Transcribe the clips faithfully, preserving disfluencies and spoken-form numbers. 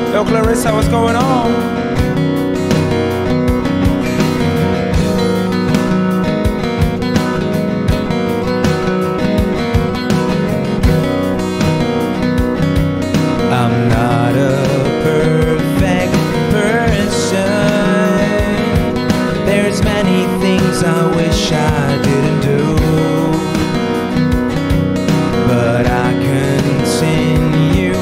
Yo, Clarissa, what's going on? I'm not a perfect person. There's many things I wish I didn't do, but I continue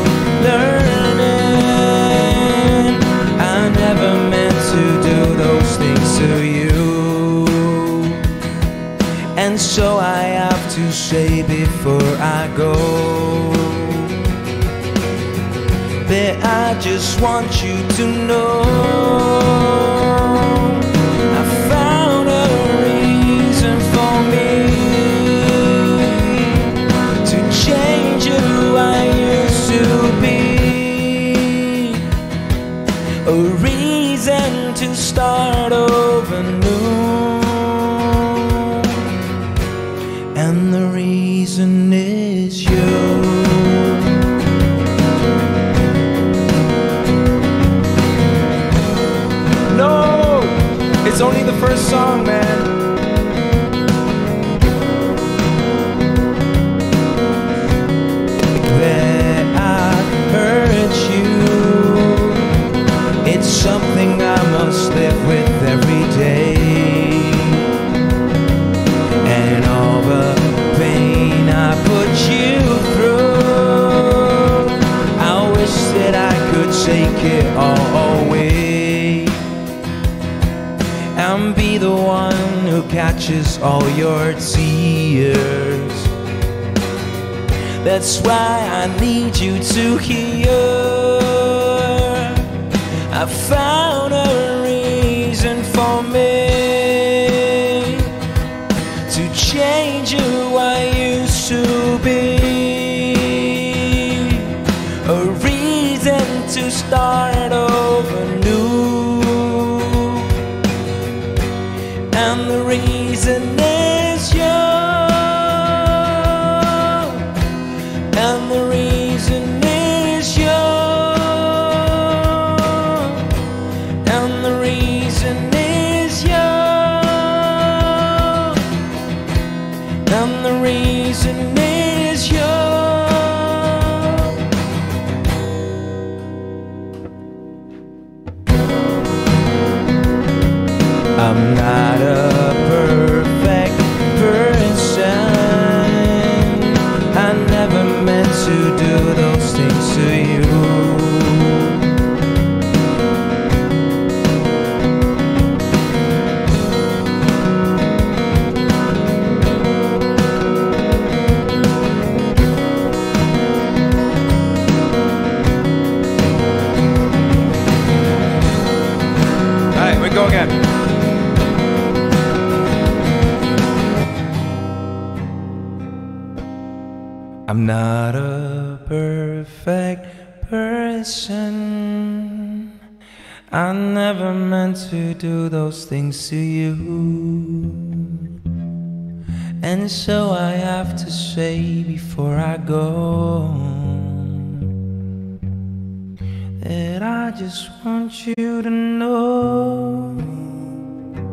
learning. I never meant to do those things to you, and so I have to say before I go that I just want you to know I found a reason for me to change who I used to be, a reason to start over new, and the reason is you. It's only the first song, man. That I hurt you, it's something I must live with every day, and all the pain I put you through, I wish that I could take it all away and be the one who catches all your tears. That's why I need you to hear I found a reason for me to change who I used to be, a reason to start over new, and the reason is you, and the reason is you, and the reason is you, and the reason is you. I'm not a perfect person. I never meant to do those things to you. All right, we go again. I'm not a perfect person. I never meant to do those things to you, and so I have to say before I go that I just want you to know